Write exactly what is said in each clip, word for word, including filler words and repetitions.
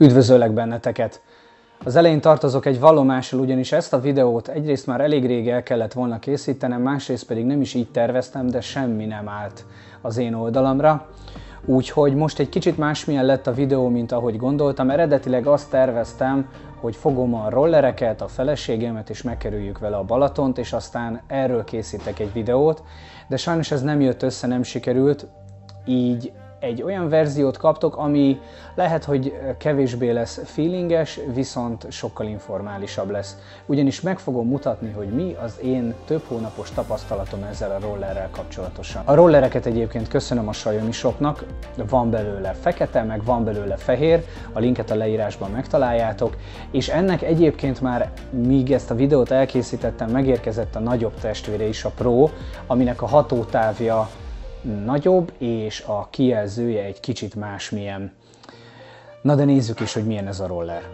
Üdvözöllek benneteket! Az elején tartozok egy vallomással, ugyanis ezt a videót egyrészt már elég rég el kellett volna készítenem, másrészt pedig nem is így terveztem, de semmi nem állt az én oldalamra. Úgyhogy most egy kicsit másmilyen lett a videó, mint ahogy gondoltam. Eredetileg azt terveztem, hogy fogom a rollereket, a feleségemet és megkerüljük vele a Balatont, és aztán erről készítek egy videót, de sajnos ez nem jött össze, nem sikerült, így egy olyan verziót kaptok, ami lehet, hogy kevésbé lesz feelinges, viszont sokkal informálisabb lesz. Ugyanis meg fogom mutatni, hogy mi az én több hónapos tapasztalatom ezzel a rollerrel kapcsolatosan. A rollereket egyébként köszönöm a Xiaomi shopnak, van belőle fekete, meg van belőle fehér, a linket a leírásban megtaláljátok, és ennek egyébként már, míg ezt a videót elkészítettem, megérkezett a nagyobb testvére is, a Pro, aminek a hatótávja nagyobb, és a kijelzője egy kicsit másmilyen. Na de nézzük is, hogy milyen ez a roller.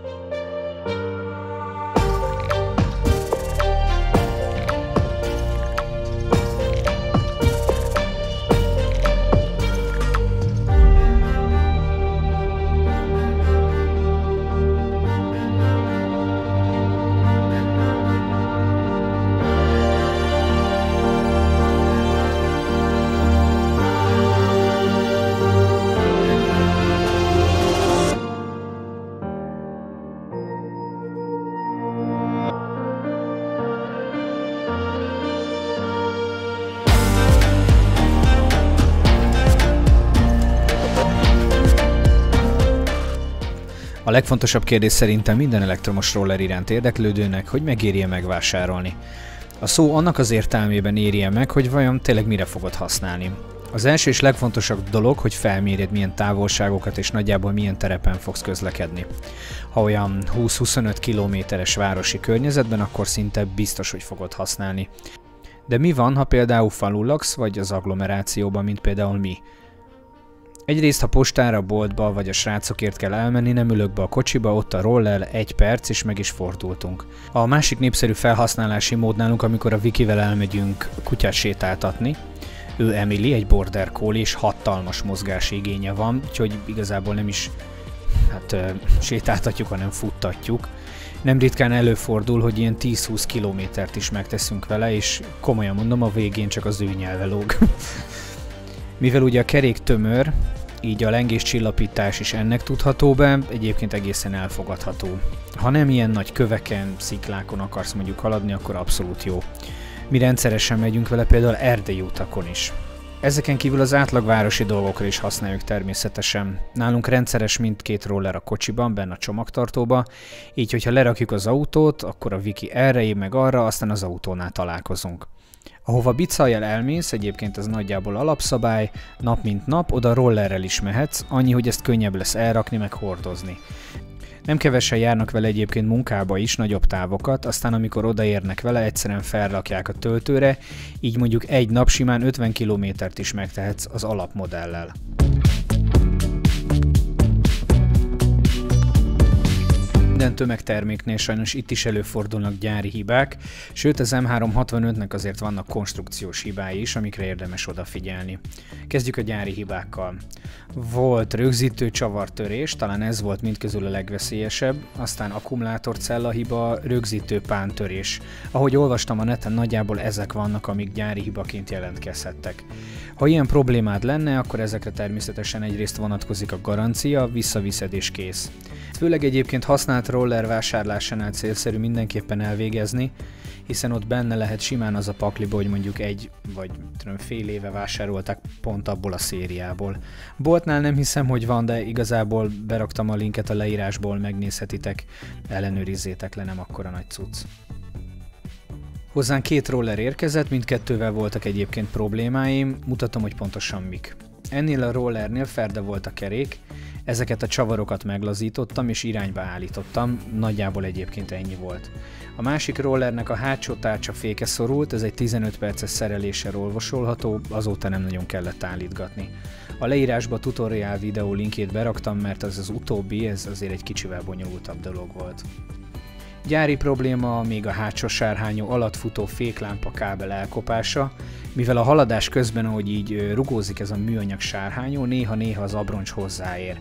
A legfontosabb kérdés szerintem minden elektromos roller iránt érdeklődőnek, hogy megéri-e megvásárolni. A szó annak az értelmében éri-e meg, hogy vajon tényleg mire fogod használni. Az első és legfontosabb dolog, hogy felmérjed, milyen távolságokat és nagyjából milyen terepen fogsz közlekedni. Ha olyan húsz-huszonöt kilométeres városi környezetben, akkor szinte biztos, hogy fogod használni. De mi van, ha például falun laksz, vagy az agglomerációban, mint például mi? Egyrészt, ha postára, boltba vagy a srácokért kell elmenni, nem ülök be a kocsiba, ott a roller, egy perc és meg is fordultunk. A másik népszerű felhasználási mód nálunk, amikor a Vikivel elmegyünk kutyát sétáltatni. Ő Emily, egy border collie, és hatalmas mozgási igénye van, úgyhogy igazából nem is hát, ö, sétáltatjuk, hanem futtatjuk. Nem ritkán előfordul, hogy ilyen tíz-húsz kilométert is megteszünk vele, és komolyan mondom, a végén csak az ő nyelve lóg. Mivel ugye a kerék tömör, így a lengéscsillapítás is ennek tudható be, egyébként egészen elfogadható. Ha nem ilyen nagy köveken, sziklákon akarsz mondjuk haladni, akkor abszolút jó. Mi rendszeresen megyünk vele például erdei utakon is. Ezeken kívül az átlagvárosi dolgokra is használjuk természetesen. Nálunk rendszeres mindkét roller a kocsiban, benne a csomagtartóba, így hogyha lerakjuk az autót, akkor a Viki erre ér meg arra, aztán az autónál találkozunk. Ahova bicajjal elmész, egyébként ez nagyjából alapszabály, nap mint nap, oda rollerrel is mehetsz, annyi, hogy ezt könnyebb lesz elrakni meg hordozni. Nem kevesen járnak vele egyébként munkába is, nagyobb távokat, aztán amikor odaérnek vele, egyszerűen felrakják a töltőre, így mondjuk egy nap simán ötven kilométert is megtehetsz az alapmodellel. Minden tömegterméknél sajnos itt is előfordulnak gyári hibák, sőt az M háromszázhatvanötnek azért vannak konstrukciós hibái is, amikre érdemes odafigyelni. Kezdjük a gyári hibákkal. Volt rögzítő csavartörés, talán ez volt mindközül a legveszélyesebb, aztán akkumulátorcella hiba, rögzítő pántörés. Ahogy olvastam a neten, nagyjából ezek vannak, amik gyári hibaként jelentkezhettek. Ha ilyen problémád lenne, akkor ezekre természetesen egyrészt vonatkozik a garancia, visszaviszed és kész. Főleg egyébként használt roller vásárlásánál célszerű mindenképpen elvégezni, hiszen ott benne lehet simán az a pakliba, hogy mondjuk egy vagy tudom, fél éve vásárolták pont abból a szériából. Boltnál nem hiszem, hogy van, de igazából beraktam a linket a leírásból, megnézhetitek, ellenőrizzétek le, nem akkora nagy cucc. Hozzánk két roller érkezett, mindkettővel voltak egyébként problémáim, mutatom, hogy pontosan mik. Ennél a rollernél ferde volt a kerék, ezeket a csavarokat meglazítottam és irányba állítottam, nagyjából egyébként ennyi volt. A másik rollernek a hátsó tárcsa féke szorult, ez egy tizenöt perces szereléssel olvasolható, azóta nem nagyon kellett állítgatni. A leírásba a tutorial videó linkjét beraktam, mert az az utóbbi, ez azért egy kicsivel bonyolultabb dolog volt. Gyári probléma még a hátsó sárhányó alatt futó féklámpa kábel elkopása, mivel a haladás közben, ahogy így rugózik ez a műanyag sárhányó, néha-néha az abroncs hozzáér.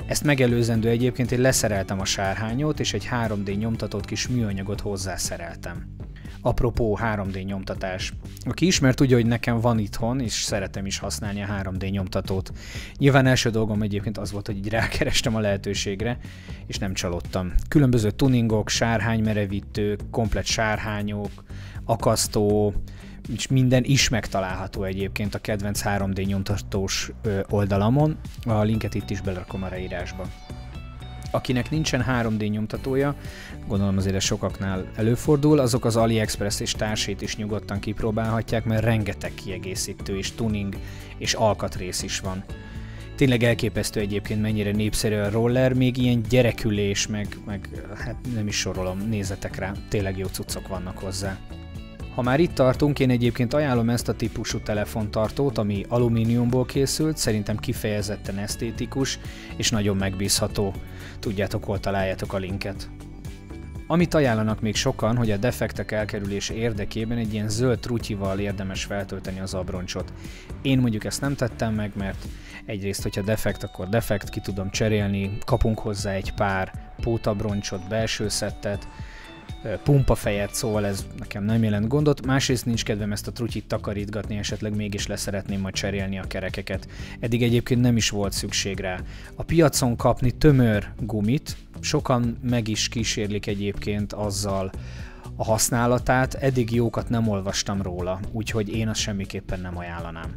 Ezt megelőzendő egyébként én leszereltem a sárhányót, és egy három dé nyomtatott kis műanyagot hozzászereltem. Apropó három dé nyomtatás. Aki ismer, tudja, hogy nekem van itthon, és szeretem is használni a három dé nyomtatót. Nyilván első dolgom egyébként az volt, hogy így rákerestem a lehetőségre, és nem csalódtam. Különböző tuningok, sárhánymerevítők, komplett sárhányok, akasztó, és minden is megtalálható egyébként a kedvenc három dé nyomtatós oldalamon. A linket itt is belerakom a leírásba. Akinek nincsen három dé nyomtatója, gondolom azért ez sokaknál előfordul, azok az AliExpress és társait is nyugodtan kipróbálhatják, mert rengeteg kiegészítő és tuning és alkatrész is van. Tényleg elképesztő egyébként, mennyire népszerű a roller, még ilyen gyerekülés, meg, meg hát nem is sorolom, nézzetek rá, tényleg jó cuccok vannak hozzá. Ha már itt tartunk, én egyébként ajánlom ezt a típusú telefontartót, ami alumíniumból készült, szerintem kifejezetten esztétikus és nagyon megbízható. Tudjátok, hol találjátok a linket. Amit ajánlanak még sokan, hogy a defektek elkerülése érdekében egy ilyen zöld trutyival érdemes feltölteni az abroncsot. Én mondjuk ezt nem tettem meg, mert egyrészt, hogyha defekt, akkor defekt, ki tudom cserélni, kapunk hozzá egy pár pótabroncsot, belső szettet, pumpafejet, szóval ez nekem nem jelent gondot, másrészt nincs kedvem ezt a trutyit takarítgatni, esetleg mégis leszeretném majd cserélni a kerekeket. Eddig egyébként nem is volt szükség rá. A piacon kapni tömör gumit, sokan meg is kísérlik egyébként azzal a használatát, eddig jókat nem olvastam róla, úgyhogy én azt semmiképpen nem ajánlanám.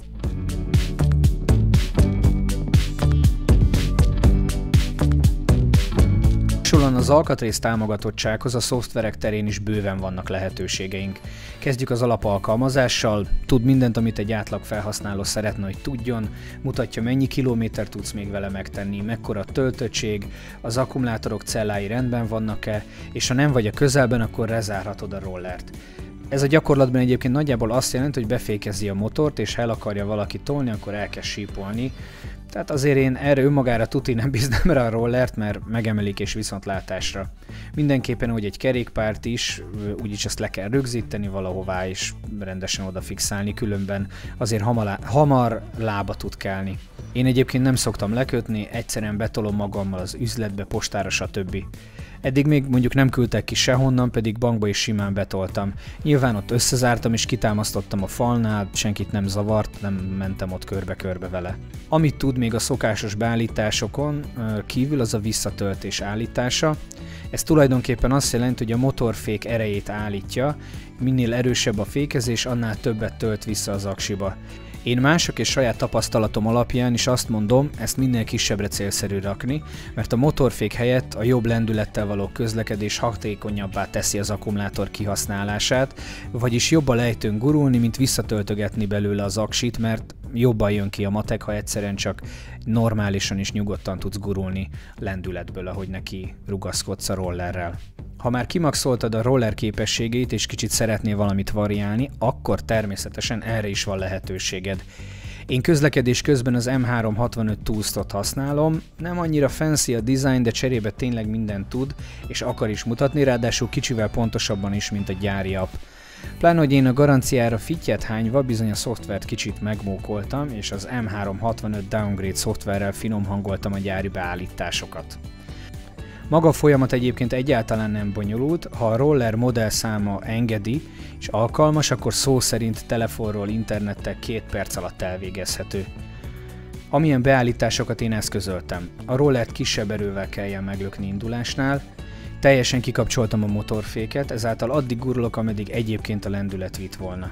Hasonlóan az alkatrész támogatottsághoz a szoftverek terén is bőven vannak lehetőségeink. Kezdjük az alapalkalmazással, tud mindent, amit egy átlag felhasználó szeretne, hogy tudjon, mutatja, mennyi kilométer tudsz még vele megtenni, mekkora a töltöttség, az akkumulátorok cellái rendben vannak-e, és ha nem vagy a közelben, akkor lezárhatod a rollert. Ez a gyakorlatban egyébként nagyjából azt jelenti, hogy befékezi a motort, és ha el akarja valaki tolni, akkor elkezd sípolni. Tehát azért én erre önmagára tuti nem bíznám rá a rollert, mert megemelik és viszontlátásra. Mindenképpen, hogy egy kerékpárt is, úgyis ezt le kell rögzíteni valahová és rendesen odafixálni, különben azért hamar, hamar lába tud kelni. Én egyébként nem szoktam lekötni, egyszerűen betolom magammal az üzletbe, postára, stb. Eddig még mondjuk nem küldtek ki sehonnan, pedig bankba is simán betoltam. Nyilván ott összezártam és kitámasztottam a falnál, senkit nem zavart, nem mentem ott körbe-körbe vele. Amit tud még a szokásos beállításokon kívül, az a visszatöltés állítása. Ez tulajdonképpen azt jelenti, hogy a motorfék erejét állítja, minél erősebb a fékezés, annál többet tölt vissza az aksiba. Én mások és saját tapasztalatom alapján is azt mondom, ezt minél kisebbre célszerű rakni, mert a motorfék helyett a jobb lendülettel való közlekedés hatékonyabbá teszi az akkumulátor kihasználását, vagyis jobban lejtőn gurulni, mint visszatöltögetni belőle az aksit, mert jobban jön ki a matek, ha egyszerűen csak normálisan és nyugodtan tudsz gurulni lendületből, ahogy neki rugaszkodsz a rollerrel. Ha már kimaxoltad a roller képességeit és kicsit szeretnél valamit variálni, akkor természetesen erre is van lehetőséged. Én közlekedés közben az M három hatvanöt Toolstot használom, nem annyira fancy a design, de cserébe tényleg mindent tud, és akar is mutatni, ráadásul kicsivel pontosabban is, mint a gyári app. Pláne, hogy én a garanciára fittyet hányva bizony a szoftvert kicsit megmókoltam, és az M három hatvanöt downgrade szoftverrel finom hangoltam a gyári beállításokat. Maga a folyamat egyébként egyáltalán nem bonyolult, ha a roller modellszáma engedi és alkalmas, akkor szó szerint telefonról, internettel két perc alatt elvégezhető. Amilyen beállításokat én eszközöltem. A rollert kisebb erővel kelljen meglökni indulásnál, teljesen kikapcsoltam a motorféket, ezáltal addig gurulok, ameddig egyébként a lendület vitt volna.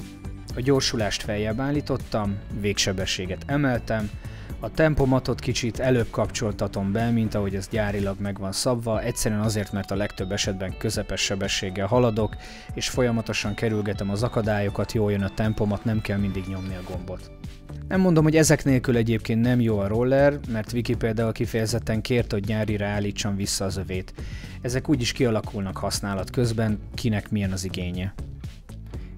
A gyorsulást feljebb állítottam, végsebességet emeltem, a tempomatot kicsit előbb kapcsoltatom be, mint ahogy ez gyárilag meg van szabva, egyszerűen azért, mert a legtöbb esetben közepes sebességgel haladok, és folyamatosan kerülgetem az akadályokat, jól jön a tempomat, nem kell mindig nyomni a gombot. Nem mondom, hogy ezek nélkül egyébként nem jó a roller, mert Viki például kifejezetten kérte, hogy nyárira állítsam vissza az övét. Ezek úgyis kialakulnak használat közben, kinek milyen az igénye.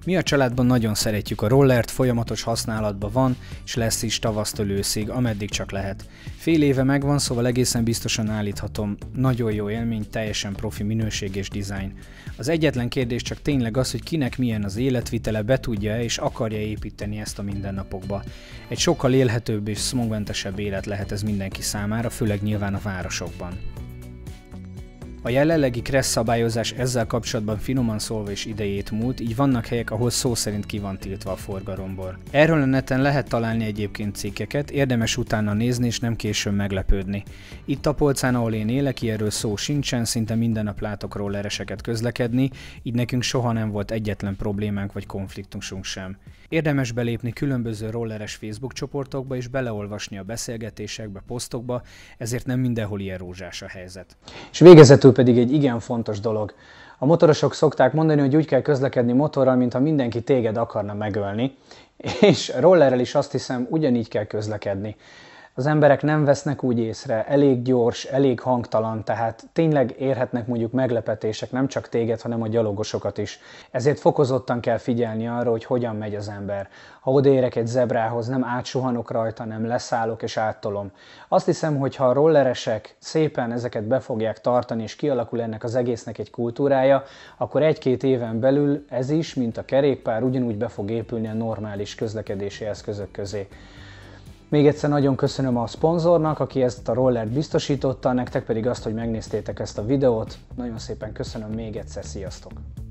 Mi a családban nagyon szeretjük a rollert, folyamatos használatban van, és lesz is tavasztól őszig, ameddig csak lehet. Fél éve megvan, szóval egészen biztosan állíthatom. Nagyon jó élmény, teljesen profi minőség és dizájn. Az egyetlen kérdés csak tényleg az, hogy kinek milyen az életvitele, be tudja-e és akarja építeni ezt a mindennapokba. Egy sokkal élhetőbb és smogmentesebb élet lehet ez mindenki számára, főleg nyilván a városokban. A jelenlegi kressz szabályozás ezzel kapcsolatban finoman szólva is idejét múlt, így vannak helyek, ahol szó szerint ki van tiltva a forgalomból. Erről a neten lehet találni egyébként cikkeket, érdemes utána nézni és nem későn meglepődni. Itt a polcán, ahol én élek, ilyenről szó sincsen, szinte minden nap látok rollereseket közlekedni, így nekünk soha nem volt egyetlen problémánk vagy konfliktusunk sem. Érdemes belépni különböző rolleres Facebook csoportokba és beleolvasni a beszélgetésekbe, posztokba, ezért nem mindenhol ilyen rózsás a helyzet. És végezetül pedig egy igen fontos dolog. A motorosok szokták mondani, hogy úgy kell közlekedni motorral, mintha mindenki téged akarna megölni, és rollerrel is azt hiszem ugyanígy kell közlekedni. Az emberek nem vesznek úgy észre, elég gyors, elég hangtalan, tehát tényleg érhetnek mondjuk meglepetések, nem csak téged, hanem a gyalogosokat is. Ezért fokozottan kell figyelni arra, hogy hogyan megy az ember. Ha odaérek egy zebrához, nem átsuhanok rajta, nem leszállok és áttolom. Azt hiszem, hogy ha a rolleresek szépen ezeket be fogják tartani, és kialakul ennek az egésznek egy kultúrája, akkor egy-két éven belül ez is, mint a kerékpár, ugyanúgy be fog épülni a normális közlekedési eszközök közé. Még egyszer nagyon köszönöm a szponzornak, aki ezt a rollert biztosította, nektek pedig azt, hogy megnéztétek ezt a videót. Nagyon szépen köszönöm még egyszer, sziasztok!